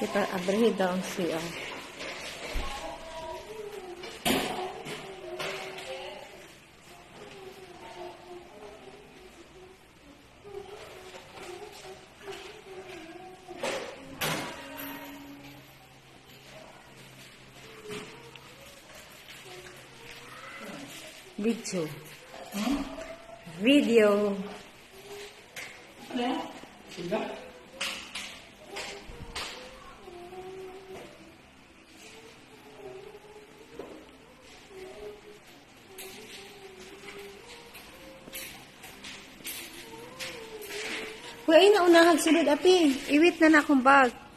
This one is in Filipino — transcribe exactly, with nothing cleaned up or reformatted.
kita abrihe daw ang C R. Video. Hmm? Video. Ano yan? Sila? Uy, ay naunahag sulod, api. Iwit na na akong bag.